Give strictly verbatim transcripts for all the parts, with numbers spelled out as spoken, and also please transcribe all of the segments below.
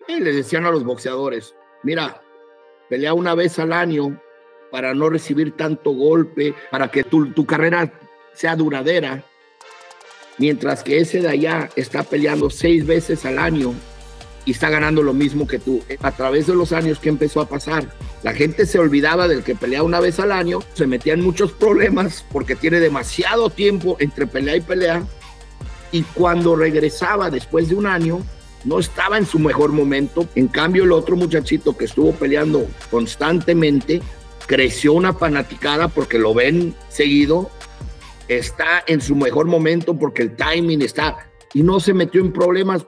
Y le decían a los boxeadores, mira, pelea una vez al año para no recibir tanto golpe, para que tu, tu carrera sea duradera, mientras que ese de allá está peleando seis veces al año y está ganando lo mismo que tú. A través de los años, ¿qué empezó a pasar? La gente se olvidaba del que pelea una vez al año, se metía en muchos problemas porque tiene demasiado tiempo entre pelea y pelea, y cuando regresaba después de un año, no estaba en su mejor momento. En cambio, el otro muchachito que estuvo peleando constantemente, creció una fanaticada porque lo ven seguido, está en su mejor momento porque el timing está, y no se metió en problemas.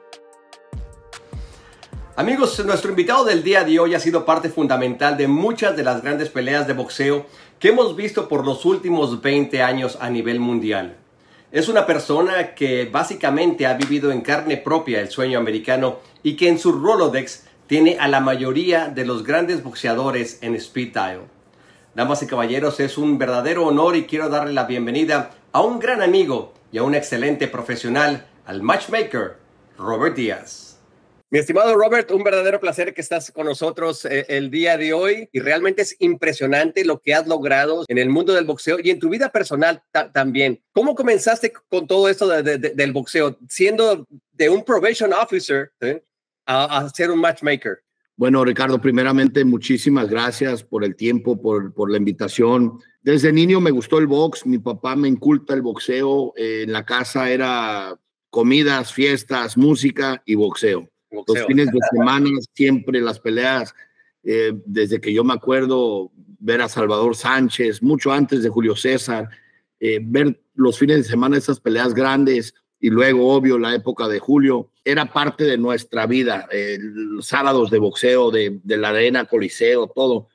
Amigos, nuestro invitado del día de hoy ha sido parte fundamental de muchas de las grandes peleas de boxeo que hemos visto por los últimos veinte años a nivel mundial. Es una persona que básicamente ha vivido en carne propia el sueño americano y que en su Rolodex tiene a la mayoría de los grandes boxeadores en speed dial. Damas y caballeros, es un verdadero honor y quiero darle la bienvenida a un gran amigo y a un excelente profesional, al matchmaker, Robert Díaz. Mi estimado Robert, un verdadero placer que estás con nosotros eh, el día de hoy, y realmente es impresionante lo que has logrado en el mundo del boxeo y en tu vida personal también. ¿Cómo comenzaste con todo esto de, de, de, del boxeo, siendo de un probation officer eh, a, a ser un matchmaker? Bueno, Ricardo, primeramente muchísimas gracias por el tiempo, por, por la invitación. Desde niño me gustó el box, mi papá me inculta el boxeo, eh, en la casa era comidas, fiestas, música y boxeo. Boxeo. Los fines de semana siempre las peleas, eh, desde que yo me acuerdo ver a Salvador Sánchez, mucho antes de Julio César, eh, ver los fines de semana esas peleas grandes, y luego, obvio, la época de Julio, era parte de nuestra vida, eh, los sábados de boxeo, de, de la Arena Coliseo, todo.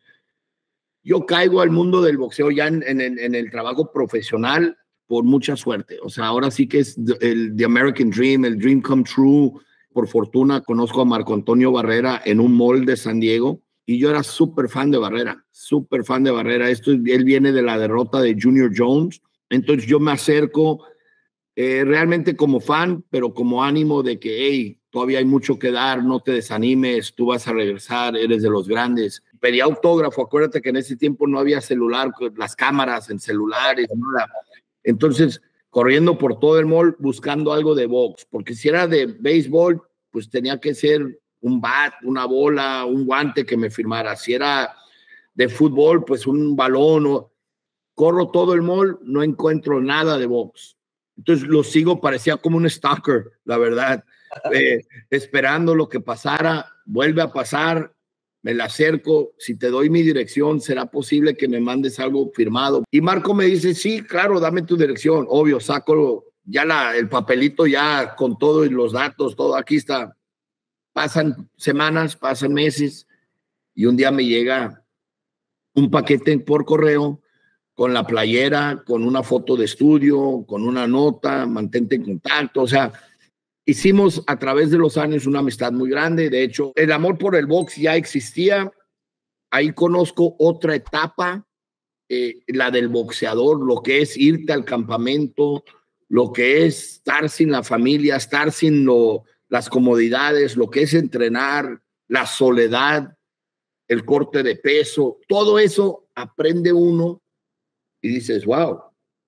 Yo caigo al mundo del boxeo ya en, en, en el trabajo profesional por mucha suerte. O sea, ahora sí que es el the American Dream, el Dream Come True. Por fortuna conozco a Marco Antonio Barrera en un mall de San Diego, y yo era súper fan de Barrera, súper fan de Barrera. Esto, él viene de la derrota de Junior Jones, entonces yo me acerco eh, realmente como fan, pero como ánimo de que, hey, todavía hay mucho que dar, no te desanimes, tú vas a regresar, eres de los grandes. Pedí autógrafo, acuérdate que en ese tiempo no había celular, las cámaras en celulares, nada. Entonces, corriendo por todo el mall buscando algo de box, porque si era de béisbol, pues tenía que ser un bat, una bola, un guante que me firmara. Si era de fútbol, pues un balón. O... Corro todo el mall, no encuentro nada de box. Entonces lo sigo, parecía como un stalker, la verdad, eh, esperando lo que pasara. Vuelve a pasar, me la acerco, si te doy mi dirección, ¿será posible que me mandes algo firmado? Y Marco me dice, sí, claro, dame tu dirección. Obvio, saco ya la, el papelito ya con todo y los datos, todo, aquí está. Pasan semanas, pasan meses, y un día me llega un paquete por correo con la playera, con una foto de estudio, con una nota, mantente en contacto. O sea, hicimos a través de los años una amistad muy grande. De hecho, el amor por el box ya existía. Ahí conozco otra etapa, eh, la del boxeador, lo que es irte al campamento, lo que es estar sin la familia, estar sin lo, las comodidades, lo que es entrenar, la soledad, el corte de peso. Todo eso aprende uno y dices, wow,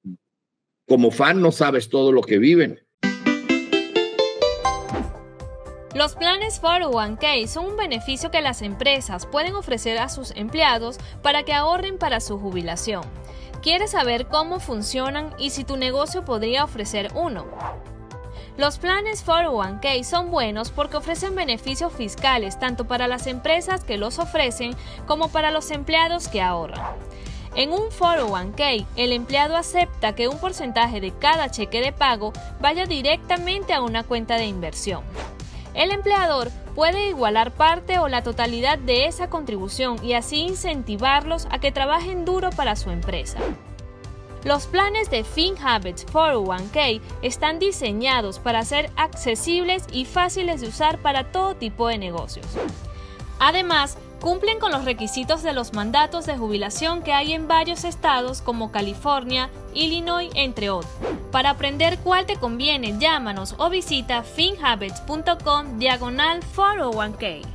como fan no sabes todo lo que viven. Los planes cuatro oh one K son un beneficio que las empresas pueden ofrecer a sus empleados para que ahorren para su jubilación. ¿Quieres saber cómo funcionan y si tu negocio podría ofrecer uno? Los planes cuatro oh one K son buenos porque ofrecen beneficios fiscales tanto para las empresas que los ofrecen como para los empleados que ahorran. En un cuatro oh one K, el empleado acepta que un porcentaje de cada cheque de pago vaya directamente a una cuenta de inversión. El empleador puede igualar parte o la totalidad de esa contribución y así incentivarlos a que trabajen duro para su empresa. Los planes de FinHabits cuatro oh one K están diseñados para ser accesibles y fáciles de usar para todo tipo de negocios. Además, Cumplen con los requisitos de los mandatos de jubilación que hay en varios estados como California, Illinois, entre otros. Para aprender cuál te conviene, llámanos o visita finhabits punto com diagonal cuatro cero uno k.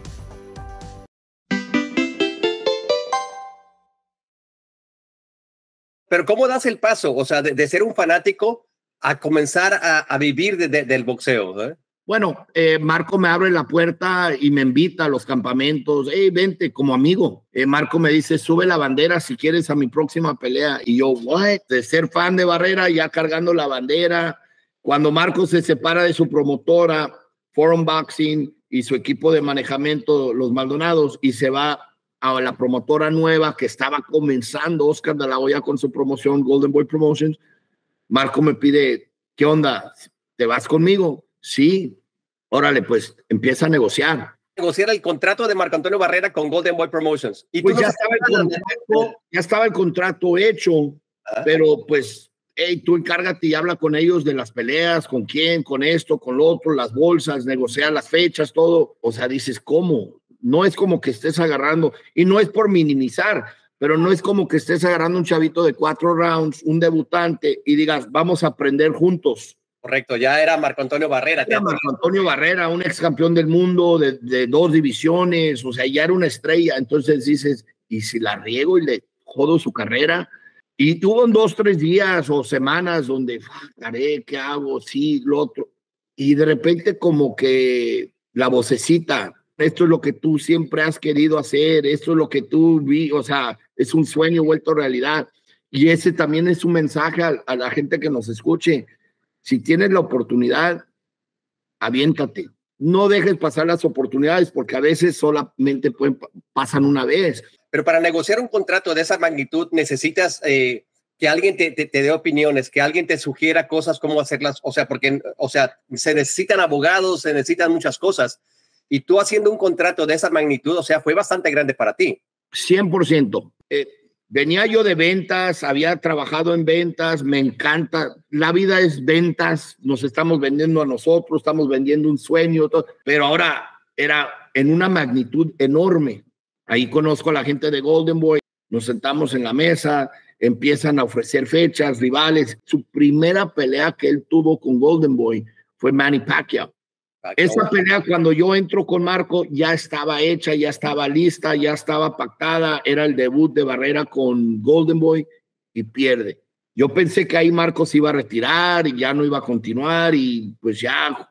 Pero ¿cómo das el paso? O sea, de, de ser un fanático a comenzar a, a vivir de, de, del boxeo, ¿eh? Bueno, eh, Marco me abre la puerta y me invita a los campamentos. Hey, vente como amigo. Eh, Marco me dice, sube la bandera si quieres a mi próxima pelea. Y yo, what? De ser fan de Barrera, ya cargando la bandera. Cuando Marco se separa de su promotora, Forum Boxing, y su equipo de manejamiento, los Maldonados, y se va a la promotora nueva que estaba comenzando, Oscar de la Hoya, con su promoción, Golden Boy Promotions, Marco me pide, ¿qué onda? ¿Te vas conmigo? Sí, órale, pues empieza a negociar. Negociar el contrato de Marco Antonio Barrera con Golden Boy Promotions. Y pues ya, estaba el contrato, ya estaba el contrato hecho, ¿ah? Pero pues, hey, tú encárgate y habla con ellos de las peleas, con quién, con esto, con lo otro, las bolsas, negociar las fechas, todo. O sea, dices, ¿cómo? No es como que estés agarrando, y no es por minimizar, pero no es como que estés agarrando un chavito de cuatro rounds, un debutante, y digas, vamos a aprender juntos. Correcto, ya era Marco Antonio Barrera. Era Marco Antonio Barrera, un ex campeón del mundo de, de dos divisiones, o sea, ya era una estrella. Entonces dices, ¿y si la riego y le jodo su carrera? Y tuvo dos, tres días o semanas donde, haré, ¿qué hago? Sí, lo otro. Y de repente como que la vocecita, esto es lo que tú siempre has querido hacer, esto es lo que tú vi, o sea, es un sueño vuelto realidad. Y ese también es un mensaje a, a la gente que nos escuche. Si tienes la oportunidad, aviéntate. No dejes pasar las oportunidades porque a veces solamente pueden, pasan una vez. Pero para negociar un contrato de esa magnitud necesitas eh, que alguien te, te, te dé opiniones, que alguien te sugiera cosas, cómo hacerlas. O sea, porque o sea, se necesitan abogados, se necesitan muchas cosas. Y tú haciendo un contrato de esa magnitud, o sea, fue bastante grande para ti. cien por ciento. Eh, Venía yo de ventas, había trabajado en ventas, me encanta. La vida es ventas, nos estamos vendiendo a nosotros, estamos vendiendo un sueño, todo, pero ahora era en una magnitud enorme. Ahí conozco a la gente de Golden Boy, nos sentamos en la mesa, empiezan a ofrecer fechas, rivales. Su primera pelea que él tuvo con Golden Boy fue Manny Pacquiao. Esa pelea, cuando yo entro con Marco, ya estaba hecha, ya estaba lista, ya estaba pactada. Era el debut de Barrera con Golden Boy y pierde. Yo pensé que ahí Marco se iba a retirar y ya no iba a continuar y pues ya,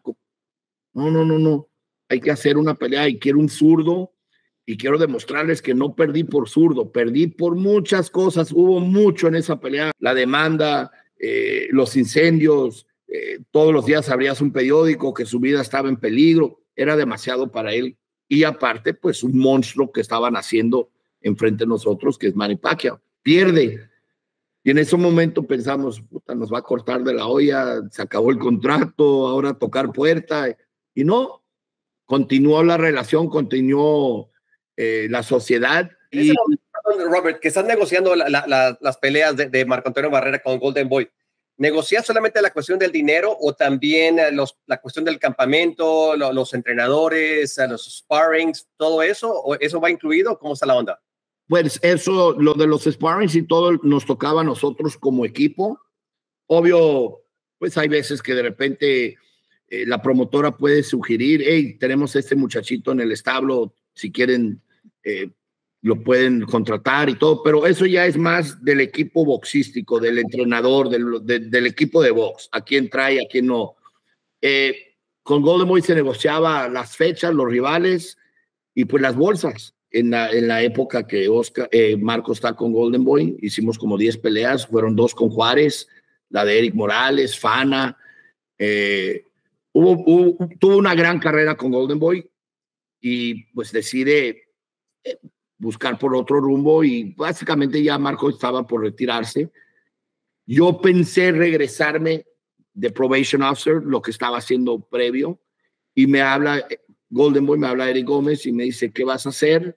no, no, no, no. Hay que hacer una pelea y quiero un zurdo y quiero demostrarles que no perdí por zurdo, perdí por muchas cosas. Hubo mucho en esa pelea, la demanda, eh, los incendios. Eh, todos los días abrías un periódico que su vida estaba en peligro, era demasiado para él. Y aparte, pues un monstruo que estaban haciendo enfrente de nosotros, que es Manny Pacquiao. Pierde. Y en ese momento pensamos, puta, nos va a cortar de la olla, se acabó el contrato, ahora tocar puerta. Y no, continuó la relación, continuó eh, la sociedad. Y Robert, que estás negociando la, la, la, las peleas de, de Marco Antonio Barrera con Golden Boy. ¿Negociar solamente la cuestión del dinero o también los, la cuestión del campamento, los, los entrenadores, los sparrings, todo eso? ¿O eso va incluido? ¿Cómo está la onda? Pues eso, lo de los sparrings y todo nos tocaba a nosotros como equipo. Obvio, pues hay veces que de repente eh, la promotora puede sugerir, hey, tenemos este muchachito en el establo, si quieren eh, lo pueden contratar y todo, pero eso ya es más del equipo boxístico, del entrenador, del, de, del equipo de box, a quién trae, a quién no. Eh, con Golden Boy se negociaba las fechas, los rivales y pues las bolsas. En la, en la época que Oscar, eh, Marco está con Golden Boy, hicimos como diez peleas, fueron dos con Juárez, la de Eric Morales, Fana. Eh, hubo, hubo, tuvo una gran carrera con Golden Boy y pues decide eh, buscar por otro rumbo y básicamente ya Marco estaba por retirarse. Yo pensé regresarme de probation officer, lo que estaba haciendo previo, y me habla Golden Boy, me habla Eric Gómez y me dice, ¿qué vas a hacer?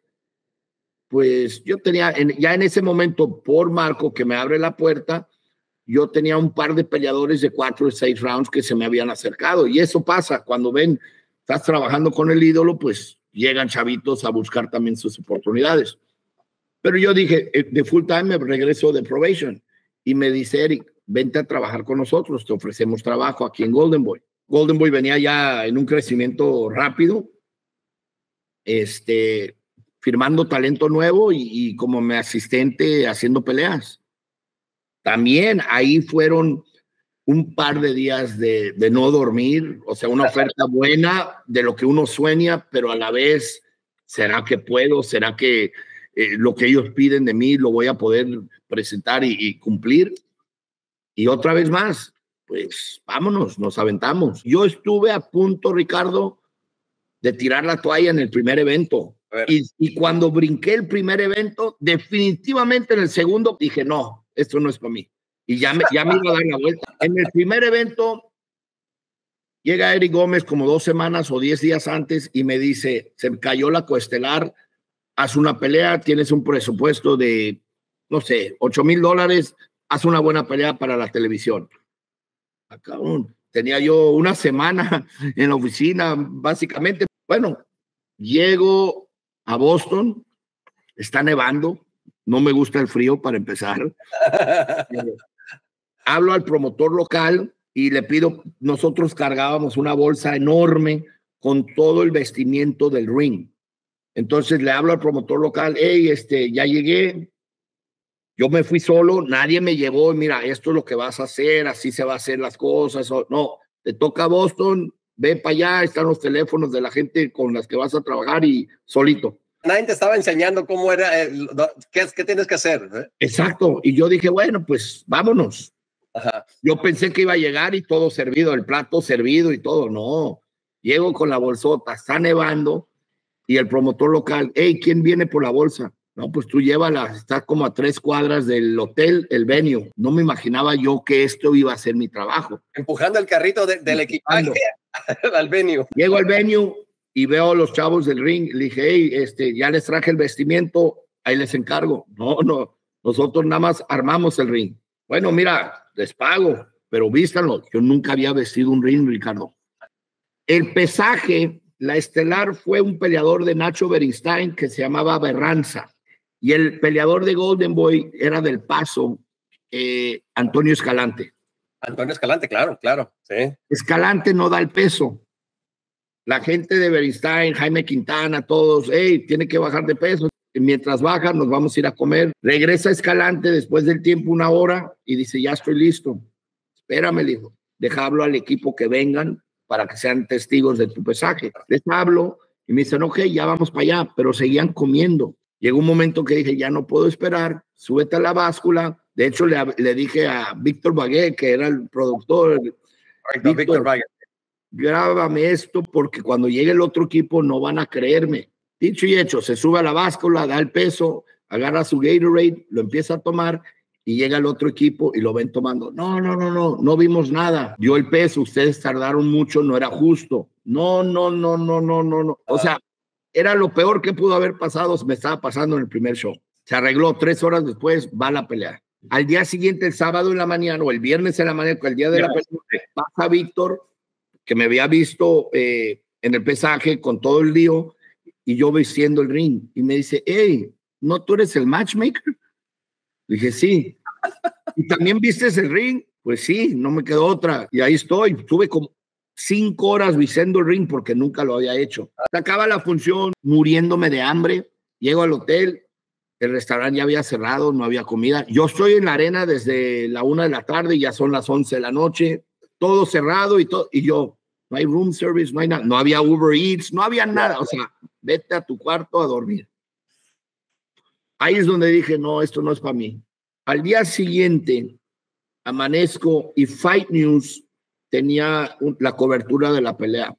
Pues yo tenía, en, ya en ese momento, por Marco, que me abre la puerta, yo tenía un par de peleadores de cuatro o seis rounds que se me habían acercado, y eso pasa, cuando ven, estás trabajando con el ídolo, pues llegan chavitos a buscar también sus oportunidades. Pero yo dije, de full time me regreso de probation. Y me dice Eric, vente a trabajar con nosotros, te ofrecemos trabajo aquí en Golden Boy. Golden Boy venía ya en un crecimiento rápido, este, firmando talento nuevo y, y como mi asistente haciendo peleas. También ahí fueron un par de días de, de no dormir, o sea, una oferta buena de lo que uno sueña, pero a la vez, ¿será que puedo? ¿Será que eh, lo que ellos piden de mí lo voy a poder presentar y, y cumplir? Y otra vez más, pues vámonos, nos aventamos. Yo estuve a punto, Ricardo, de tirar la toalla en el primer evento. Y, y cuando brinqué el primer evento, definitivamente en el segundo dije, no, esto no es para mí. Y ya me, ya me iba a dar la vuelta. En el primer evento llega Eric Gómez como dos semanas o diez días antes y me dice, se cayó la coestelar, haz una pelea, tienes un presupuesto de, no sé, ocho mil dólares, haz una buena pelea para la televisión. Acá, tenía yo una semana en la oficina, básicamente. Bueno, llego a Boston, está nevando, no me gusta el frío para empezar. Hablo al promotor local y le pido, nosotros cargábamos una bolsa enorme con todo el vestimiento del ring. Entonces le hablo al promotor local, hey, este, ya llegué, yo me fui solo, nadie me llevó, mira, esto es lo que vas a hacer, así se va a hacer las cosas. No, te toca Boston, ve para allá, están los teléfonos de la gente con las que vas a trabajar y solito. Nadie te estaba enseñando cómo era, eh, qué, qué tienes que hacer. ¿eh? Exacto, y yo dije, bueno, pues vámonos. Ajá. Yo pensé que iba a llegar y todo servido, el plato servido y todo. No, llego con la bolsota, está nevando y el promotor local, hey, ¿quién viene por la bolsa? No, pues tú llévala, está como a tres cuadras del hotel, el venue. No me imaginaba yo que esto iba a ser mi trabajo. Empujando el carrito de, del equipaje al venue. Llego al venue y veo a los chavos del ring. Le dije, hey, este, ya les traje el vestimiento, ahí les encargo. No, no, nosotros nada más armamos el ring. Bueno, mira, les pago, pero vístanlo. Yo nunca había vestido un ring, Ricardo. El pesaje, la estelar fue un peleador de Nacho Beristain que se llamaba Berranza. Y el peleador de Golden Boy era del Paso, eh, Antonio Escalante. Antonio Escalante, claro, claro. Sí. Escalante no da el peso. La gente de Beristain, Jaime Quintana, todos, hey, tiene que bajar de peso. Mientras baja, nos vamos a ir a comer. Regresa Escalante después del tiempo, una hora, y dice, ya estoy listo. Espérame, le dijo, deja hablo al equipo que vengan para que sean testigos de tu pesaje. Les hablo y me dicen, ok, ya vamos para allá, pero seguían comiendo. Llegó un momento que dije, ya no puedo esperar, súbete a la báscula. De hecho, le, le dije a Víctor Bagué, que era el productor, Víctor, Víctor Bagué, grábame esto porque cuando llegue el otro equipo no van a creerme. Dicho y hecho, se sube a la báscula, da el peso, agarra su Gatorade, lo empieza a tomar y llega el otro equipo y lo ven tomando. No, no, no, no, no vimos nada. Dio el peso, ustedes tardaron mucho, no era justo. No, no, no, no, no, no, no. O sea, era lo peor que pudo haber pasado, me estaba pasando en el primer show. Se arregló, tres horas después, va la pelea. Al día siguiente, el sábado en la mañana o el viernes en la mañana, el día de la pelea, pasa Víctor, que me había visto eh, en el pesaje con todo el lío, y yo vistiendo el ring, y me dice, hey, ¿no tú eres el matchmaker? Le dije, sí. ¿Y también vistes el ring? Pues sí, no me quedó otra. Y ahí estoy, estuve como cinco horas vistiendo el ring porque nunca lo había hecho. Se acaba la función, muriéndome de hambre, llego al hotel, el restaurante ya había cerrado, no había comida. Yo estoy en la arena desde la una de la tarde, ya son las once de la noche, todo cerrado y todo, y yo, no hay room service, no hay nada, no había Uber Eats, no había nada, o sea, vete a tu cuarto a dormir. Ahí es donde dije, no, esto no es para mí. Al día siguiente, amanezco y Fight News tenía la cobertura de la pelea.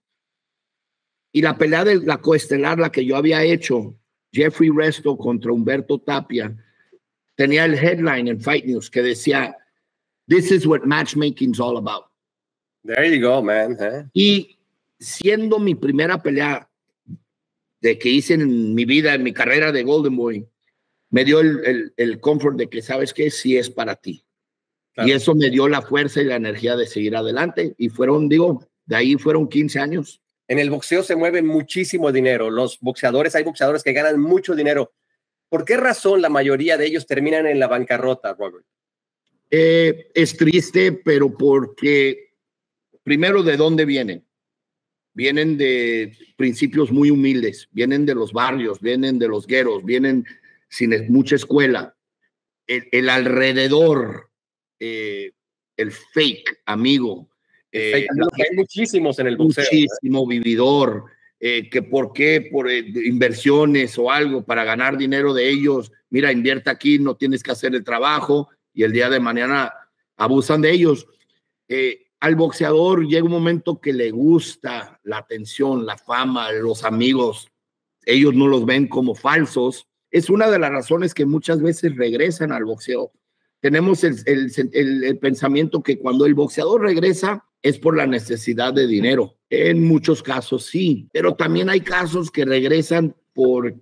Y la pelea de la coestelar, la que yo había hecho, Jeffrey Resto contra Humberto Tapia, tenía el headline en Fight News que decía, "This is what matchmaking's all about." There you go, man. ¿Eh? Y siendo mi primera pelea de que hice en mi vida, en mi carrera de Golden Boy, me dio el, el, el comfort de que, ¿sabes qué? Sí es para ti. Claro. Y eso me dio la fuerza y la energía de seguir adelante. Y fueron, digo, de ahí fueron quince años. En el boxeo se mueve muchísimo dinero. Los boxeadores, hay boxeadores que ganan mucho dinero. ¿Por qué razón la mayoría de ellos terminan en la bancarrota, Robert? Eh, es triste, pero porque primero, ¿de dónde vienen? Vienen de principios muy humildes, vienen de los barrios, vienen de los gueros, vienen sin mucha escuela. El, el alrededor, eh, el fake amigo. Eh, fake, la, hay muchísimos en el boxeo. Muchísimo ¿eh? vividor. Eh, que por qué, por eh, inversiones o algo para ganar dinero de ellos. Mira, invierte aquí, no tienes que hacer el trabajo y el día de mañana abusan de ellos. Eh, al boxeador llega un momento que le gusta la atención, la fama, los amigos. Ellos no los ven como falsos. Es una de las razones que muchas veces regresan al boxeo. Tenemos el, el, el, el pensamiento que cuando el boxeador regresa es por la necesidad de dinero. En muchos casos sí, pero también hay casos que regresan porque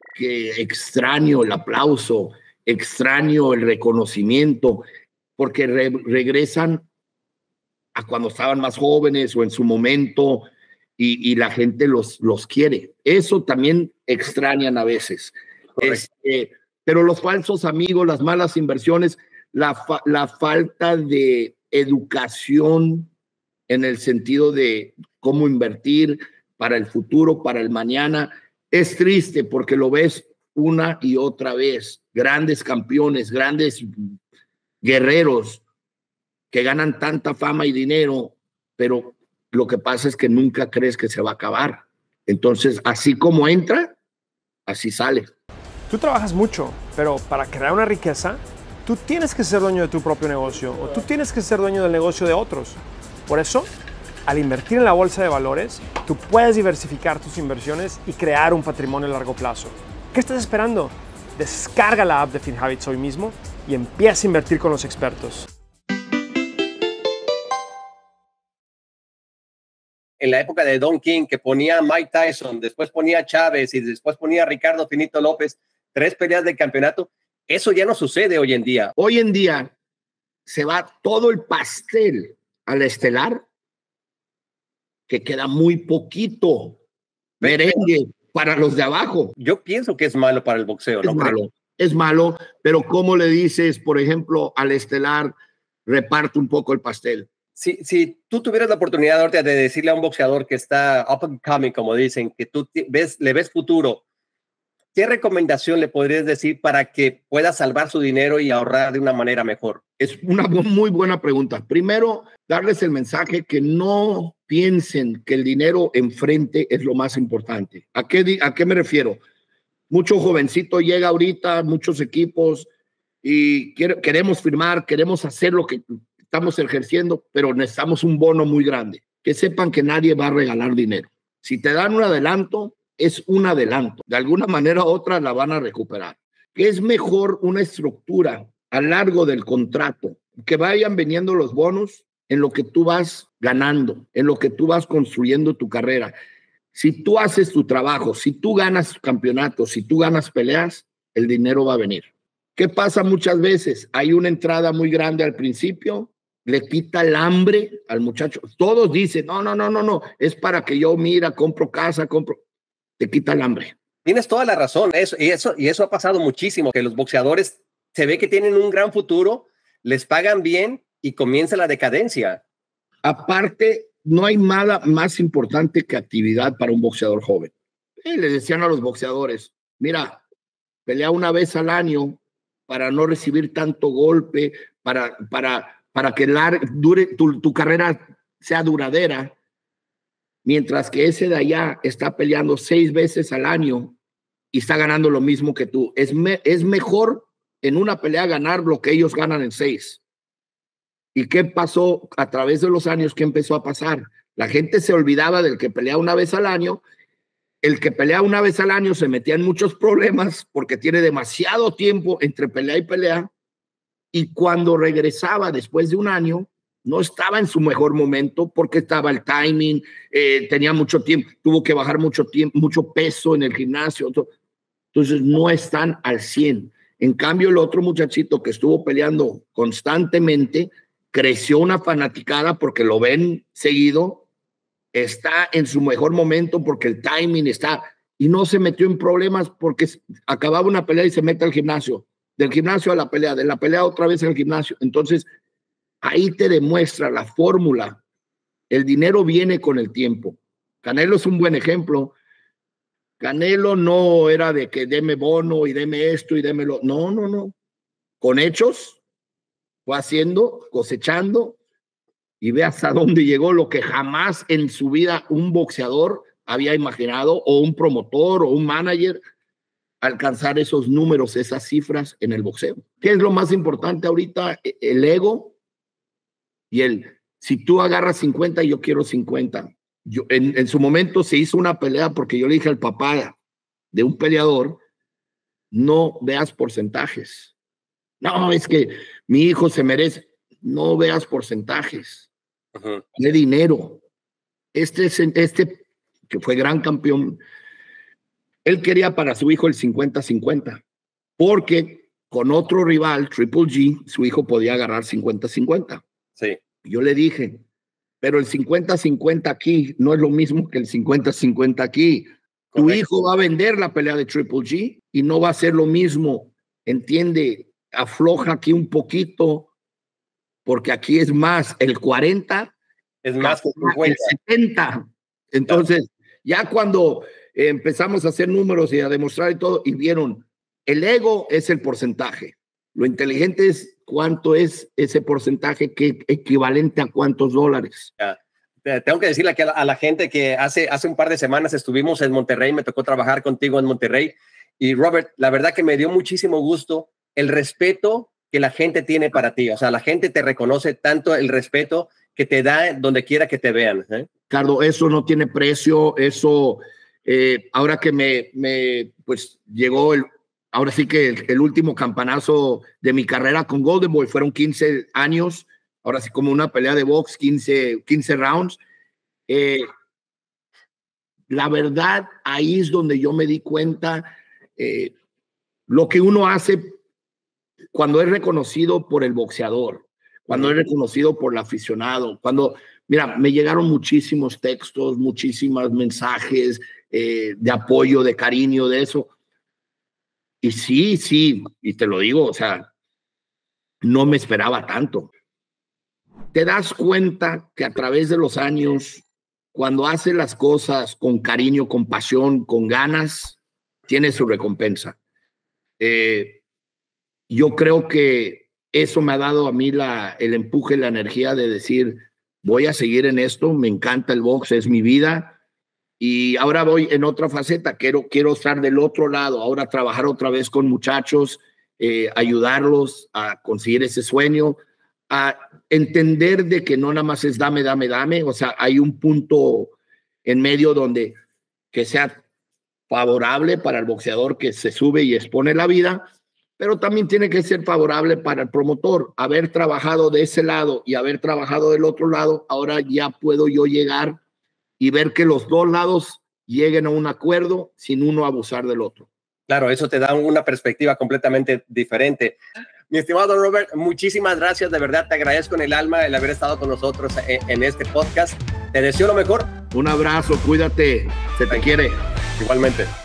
extraño el aplauso, extraño el reconocimiento, porque re regresan a cuando estaban más jóvenes o en su momento y, y la gente los, los quiere. Eso también extrañan a veces. Este, pero los falsos amigos, las malas inversiones, la, fa la falta de educación en el sentido de cómo invertir para el futuro, para el mañana, es triste porque lo ves una y otra vez. Grandes campeones, grandes guerreros que ganan tanta fama y dinero, pero lo que pasa es que nunca crees que se va a acabar. Entonces, así como entra, así sale. Tú trabajas mucho, pero para crear una riqueza, tú tienes que ser dueño de tu propio negocio o tú tienes que ser dueño del negocio de otros. Por eso, al invertir en la bolsa de valores, tú puedes diversificar tus inversiones y crear un patrimonio a largo plazo. ¿Qué estás esperando? Descarga la app de FinHabits hoy mismo y empieza a invertir con los expertos. En la época de Don King, que ponía a Mike Tyson, después ponía a Chávez y después ponía a Ricardo Finito López, tres peleas de campeonato, eso ya no sucede hoy en día. Hoy en día se va todo el pastel al estelar, que queda muy poquito merengue para los de abajo. Yo pienso que es malo para el boxeo, ¿no? Es malo, es malo, pero ¿cómo le dices, por ejemplo, al estelar, reparte un poco el pastel? Si, si tú tuvieras la oportunidad ahorita de decirle a un boxeador que está up and coming, como dicen, que tú ves, le ves futuro, ¿qué recomendación le podrías decir para que pueda salvar su dinero y ahorrar de una manera mejor? Es una muy buena pregunta. Primero, darles el mensaje que no piensen que el dinero enfrente es lo más importante. ¿A qué, a qué me refiero? Mucho jovencito llega ahorita, muchos equipos, y quiere, queremos firmar, queremos hacer lo que estamos ejerciendo, pero necesitamos un bono muy grande. Que sepan que nadie va a regalar dinero. Si te dan un adelanto, es un adelanto. De alguna manera u otra la van a recuperar. Que es mejor una estructura a largo del contrato, que vayan viniendo los bonos en lo que tú vas ganando, en lo que tú vas construyendo tu carrera. Si tú haces tu trabajo, si tú ganas campeonatos, si tú ganas peleas, el dinero va a venir. ¿Qué pasa muchas veces? Hay una entrada muy grande al principio, le quita el hambre al muchacho. Todos dicen, no, no, no, no, no, es para que yo, mira, compro casa, compro... Te quita el hambre. Tienes toda la razón, eso, y, eso, y eso ha pasado muchísimo, que los boxeadores se ve que tienen un gran futuro, les pagan bien y comienza la decadencia. Aparte, no hay nada más importante que actividad para un boxeador joven. Eh, le decían a los boxeadores, mira, pelea una vez al año para no recibir tanto golpe, para, para, para que la, dure, tu, tu carrera sea duradera, mientras que ese de allá está peleando seis veces al año y está ganando lo mismo que tú. Es, me, es mejor en una pelea ganar lo que ellos ganan en seis. ¿Y qué pasó a través de los años? ¿Qué empezó a pasar? La gente se olvidaba del que pelea una vez al año. El que pelea una vez al año se metía en muchos problemas porque tiene demasiado tiempo entre pelea y pelea. Y cuando regresaba después de un año, no estaba en su mejor momento porque estaba el timing, eh, tenía mucho tiempo, tuvo que bajar mucho tiempo, mucho peso en el gimnasio. Entonces no están al cien. En cambio, el otro muchachito que estuvo peleando constantemente creció una fanaticada porque lo ven seguido está en su mejor momento porque el timing está, y no se metió en problemas porque acababa una pelea y se mete al gimnasio, del gimnasio a la pelea, de la pelea otra vez al gimnasio. Entonces, ahí te demuestra la fórmula. El dinero viene con el tiempo. Canelo es un buen ejemplo. Canelo no era de que deme bono y deme esto y deme lo. No, no, no. Con hechos fue haciendo, cosechando, y ve hasta dónde llegó, lo que jamás en su vida un boxeador había imaginado, o un promotor o un manager, alcanzar esos números, esas cifras en el boxeo. ¿Qué es lo más importante ahorita? El ego y el, si tú agarras cincuenta, yo quiero cincuenta. Yo, en, en su momento se hizo una pelea porque yo le dije al papá de un peleador, no veas porcentajes. No, es que mi hijo se merece. No veas porcentajes. Uh-huh. De dinero. Este, este que fue gran campeón, él quería para su hijo el cincuenta cincuenta, porque con otro rival, Triple G, su hijo podía agarrar cincuenta cincuenta. Sí. Yo le dije, pero el cincuenta cincuenta aquí no es lo mismo que el cincuenta cincuenta aquí. Correcto. Tu hijo va a vender la pelea de Triple G y no va a ser lo mismo. Entiende, afloja aquí un poquito, porque aquí es más, el cuarenta es más que cincuenta. El setenta. Entonces, ya cuando eh, empezamos a hacer números y a demostrar y todo, y vieron, el ego es el porcentaje. Lo inteligente es cuánto es ese porcentaje, que equivalente a cuántos dólares. Ya. Tengo que decirle a la, a la gente que hace, hace un par de semanas estuvimos en Monterrey, me tocó trabajar contigo en Monterrey, y Robert, la verdad que me dio muchísimo gusto el respeto que la gente tiene para ti. O sea, la gente te reconoce tanto, el respeto que te da donde quiera que te vean, ¿eh? Carlos, eso no tiene precio. Eso, eh, ahora que me, me, pues llegó el, ahora sí que el, el último campanazo de mi carrera con Golden Boy, fueron quince años, ahora sí como una pelea de box, quince, quince rounds. Eh, la verdad, ahí es donde yo me di cuenta eh, lo que uno hace cuando es reconocido por el boxeador, cuando es reconocido por el aficionado, cuando, mira, me llegaron muchísimos textos, muchísimos mensajes eh, de apoyo, de cariño, de eso. Y sí, sí, y te lo digo, o sea, no me esperaba tanto. Te das cuenta que a través de los años, cuando haces las cosas con cariño, con pasión, con ganas, tiene su recompensa. Eh, yo creo que eso me ha dado a mí la, el empuje, la energía de decir, voy a seguir en esto, me encanta el box, es mi vida, y ahora voy en otra faceta, quiero, quiero estar del otro lado, ahora trabajar otra vez con muchachos, eh, ayudarlos a conseguir ese sueño, a entender de que no nada más es dame, dame, dame, o sea, hay un punto en medio donde que sea favorable para el boxeador que se sube y expone la vida, pero también tiene que ser favorable para el promotor. Haber trabajado de ese lado y haber trabajado del otro lado, ahora ya puedo yo llegar y ver que los dos lados lleguen a un acuerdo sin uno abusar del otro. Claro, eso te da una perspectiva completamente diferente. Mi estimado Robert, muchísimas gracias, de verdad te agradezco en el alma el haber estado con nosotros en, en este podcast. Te deseo lo mejor. Un abrazo, cuídate, se te quiere. Igualmente.